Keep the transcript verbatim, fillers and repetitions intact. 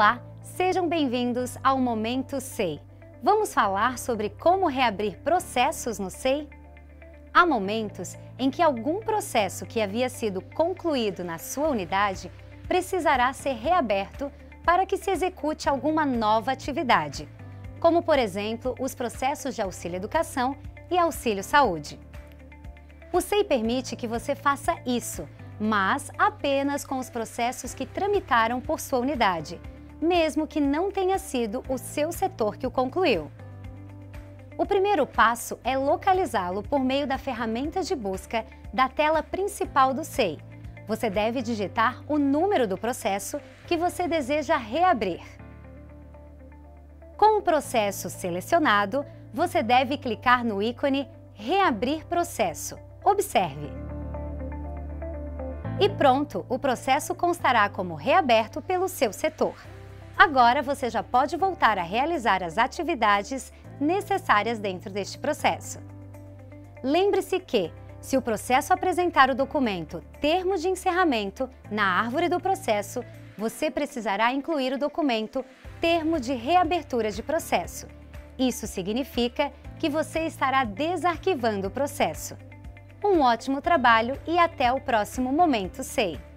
Olá, sejam bem-vindos ao Momento S E I. Vamos falar sobre como reabrir processos no S E I? Há momentos em que algum processo que havia sido concluído na sua unidade precisará ser reaberto para que se execute alguma nova atividade, como, por exemplo, os processos de auxílio educação e auxílio saúde. O S E I permite que você faça isso, mas apenas com os processos que tramitaram por sua unidade, mesmo que não tenha sido o seu setor que o concluiu. O primeiro passo é localizá-lo por meio da ferramenta de busca da tela principal do S E I. Você deve digitar o número do processo que você deseja reabrir. Com o processo selecionado, você deve clicar no ícone Reabrir processo. Observe! E pronto, o processo constará como reaberto pelo seu setor. Agora você já pode voltar a realizar as atividades necessárias dentro deste processo. Lembre-se que, se o processo apresentar o documento Termo de Encerramento na árvore do processo, você precisará incluir o documento Termo de Reabertura de Processo. Isso significa que você estará desarquivando o processo. Um ótimo trabalho e até o próximo Momento S E I!